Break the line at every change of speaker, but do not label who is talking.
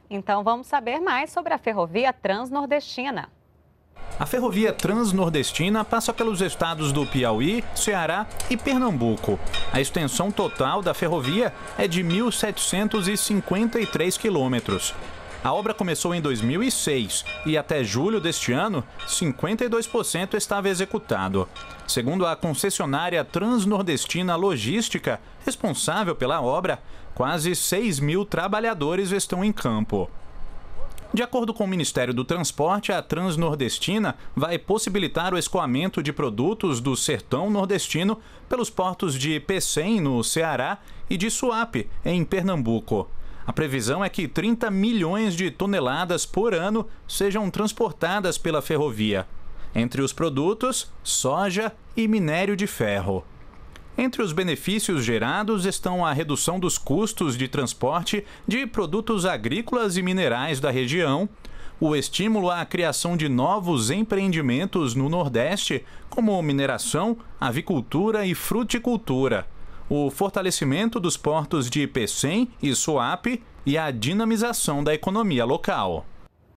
Então vamos saber mais sobre a Ferrovia Transnordestina.
A Ferrovia Transnordestina passa pelos estados do Piauí, Ceará e Pernambuco. A extensão total da ferrovia é de 1.753 quilômetros. A obra começou em 2006 e até julho deste ano, 52% estava executado. Segundo a concessionária Transnordestina Logística, responsável pela obra, quase 6.000 trabalhadores estão em campo. De acordo com o Ministério do Transporte, a Transnordestina vai possibilitar o escoamento de produtos do sertão nordestino pelos portos de Pecém, no Ceará, e de Suape, em Pernambuco. A previsão é que 30 milhões de toneladas por ano sejam transportadas pela ferrovia. Entre os produtos, soja e minério de ferro. Entre os benefícios gerados estão a redução dos custos de transporte de produtos agrícolas e minerais da região, o estímulo à criação de novos empreendimentos no Nordeste, como mineração, avicultura e fruticultura, o fortalecimento dos portos de Pecém e Suape e a dinamização da economia local.